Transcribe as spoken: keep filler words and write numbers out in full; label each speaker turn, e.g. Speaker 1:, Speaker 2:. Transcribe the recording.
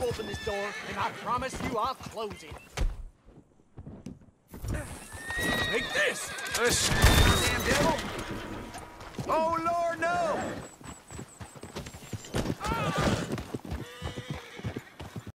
Speaker 1: open this door, and I promise you I'll close it. Take this!
Speaker 2: This damn devil! Oh, Lord!